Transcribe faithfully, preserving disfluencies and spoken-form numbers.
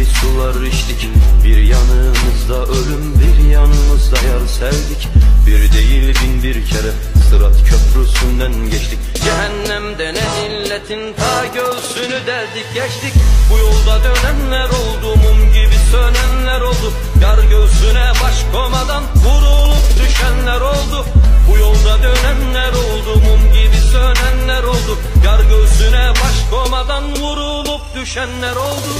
sular içtik. Bir yanımızda ölüm, bir yanımızda yar sevdik. Bir değil bin bir kere Sırat köprüsünden geçtik. Cehennemde ne illetin ta göğsünü deldik geçtik. Bu yolda dönenler oldu, mum gibi sönenler oldu. Yar göğsüne baş komadan vurulup düşenler oldu. Bu yolda dönenler oldu, mum gibi sönenler oldu. Yar göğsüne baş komadan vurulup düşenler oldu.